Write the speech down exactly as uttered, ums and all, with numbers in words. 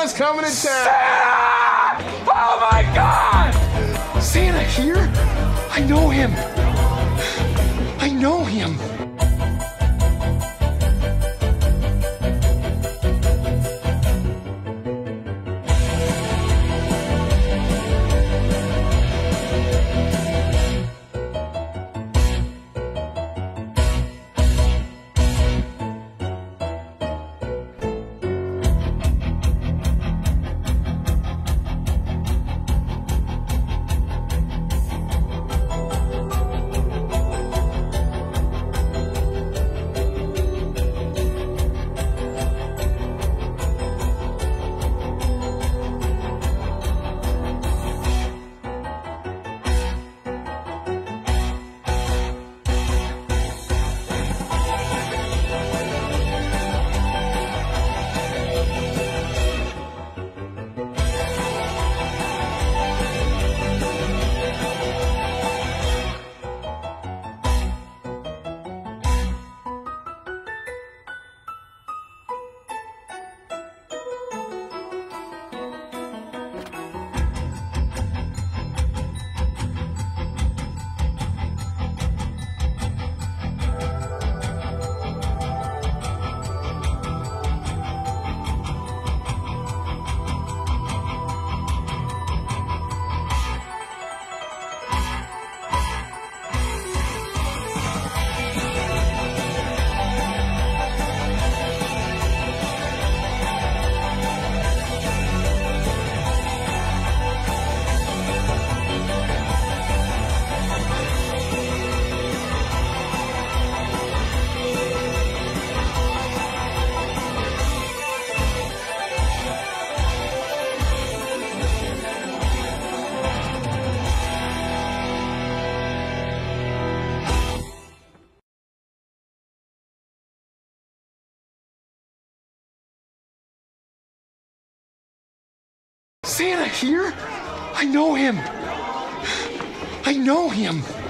Santa's coming to town. Santa! Oh my God! Santa here? I know him. I know him. Santa here? I know him. I know him.